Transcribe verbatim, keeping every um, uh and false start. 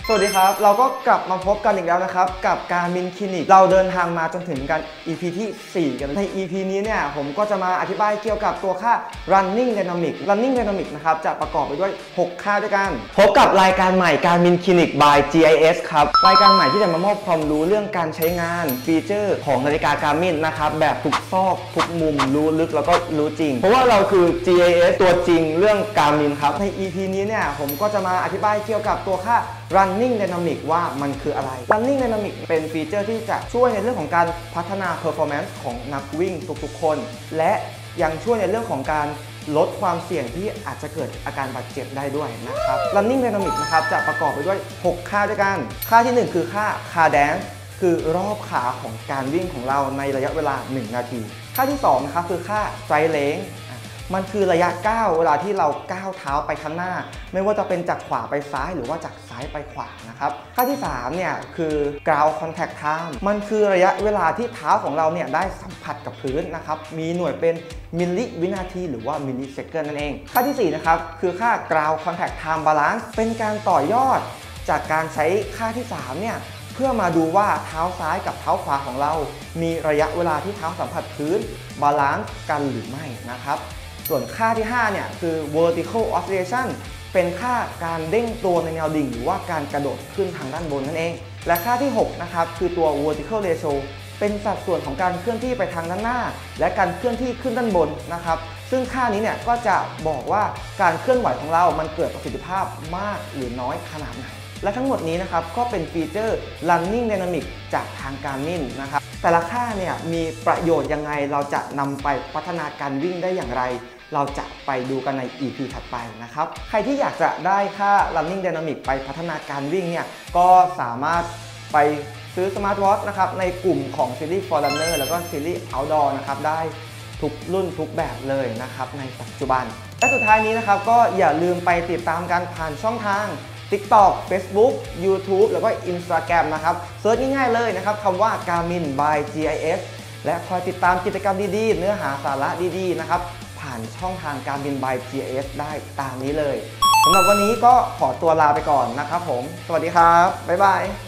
สวัสดีครับเราก็กลับมาพบกันอีกแล้วนะครับกับการมินคลินิกเราเดินทางมาจนถึงกัน อี พี ที่สี่กันใน อี พี นี้เนี่ยผมก็จะมาอธิบายเกี่ยวกับตัวค่า running dynamic running dynamic นะครับจะประกอบไปด้วยหกค่าด้วยกันพบกับรายการใหม่การมินคลินิก by จี ไอ เอส ครับรายการใหม่ที่จะมามอบความรู้เรื่องการใช้งานฟีเจอร์ของนาฬิกา Garmin นะครับแบบทุกซอกทุกมุมรู้ลึกแล้วก็รู้จริงเพราะว่าเราคือ จี ไอ เอส ตัวจริงเรื่อง Garmin ครับใน อี พี นี้เนี่ยผมก็จะมาอธิบายเกี่ยวกับตัวค่า running dynamic ว่ามันคืออะไร running dynamic เป็นฟีเจอร์ที่จะช่วยในเรื่องของการพัฒนา performance ของนักวิ่งทุกๆคนและยังช่วยในเรื่องของการลดความเสี่ยงที่อาจจะเกิดอาการบาดเจ็บได้ด้วยนะครับ running dynamic นะครับจะประกอบไปด้วยหกค่าด้วยกันค่าที่หนึ่งคือค่า car dance คือรอบขาของการวิ่งของเราในระยะเวลาหนึ่งนาทีค่าที่สองนะครับคือค่า stride lengthมันคือระยะก้าวเวลาที่เราก้าวเท้าไปข้างหน้าไม่ว่าจะเป็นจากขวาไปซ้ายหรือว่าจากซ้ายไปขวานะครับค่าที่สามเนี่ยคือ ground contact time มันคือระยะเวลาที่เท้าของเราเนี่ยได้สัมผัสกับพื้นนะครับมีหน่วยเป็นมิลลิวินาทีหรือว่ามิลลิเซคันด์นั่นเองค่าที่สี่นะครับคือค่า ground contact time balance เป็นการต่อยอดจากการใช้ค่าที่สามเนี่ยเพื่อมาดูว่าเท้าซ้ายกับเท้าขวาของเรามีระยะเวลาที่เท้าสัมผัสพื้นบาลานซ์กันหรือไม่นะครับส่วนค่าที่ห้าเนี่ยคือ vertical oscillation เป็นค่าการเด้งตัวในแนวดิ่งหรือว่าการกระโดดขึ้นทางด้านบนนั่นเองและค่าที่หกนะครับคือตัว vertical ratio เป็นสัดส่วนของการเคลื่อนที่ไปทางด้านหน้าและการเคลื่อนที่ขึ้นด้านบนนะครับซึ่งค่านี้เนี่ยก็จะบอกว่าการเคลื่อนไหวของเรามันเกิดประสิทธิภาพมากหรือน้อยขนาดไหนและทั้งหมดนี้นะครับก็เป็นฟีเจอร์ running dynamic จากทาง Garmin นะครับแต่ละค่าเนี่ยมีประโยชน์ยังไงเราจะนำไปพัฒนาการวิ่งได้อย่างไรเราจะไปดูกันใน อี พี ถัดไปนะครับใครที่อยากจะได้ค่า running dynamic ไปพัฒนาการวิ่งเนี่ยก็สามารถไปซื้อสมาร์ทวอทช์นะครับในกลุ่มของซีรีส์ Forerunner แล้วก็ซีรีส์ Outdoor นะครับได้ทุกรุ่นทุกแบบเลยนะครับในปัจจุบันและสุดท้ายนี้นะครับก็อย่าลืมไปติดตามกันผ่านช่องทาง TikTok Facebook YouTube แล้วก็ Instagram นะครับเซิร์ชง่ายๆเลยนะครับคำว่า Garmin by จี ไอ เอส และคอยติดตามกิจกรรมดีๆเนื้อหาสาระดีๆนะครับผ่านช่องทาง Garmin by จี ไอ เอส ได้ตามนี้เลยสำหรับวันนี้ก็ขอตัวลาไปก่อนนะครับผมสวัสดีครับบ๊ายบาย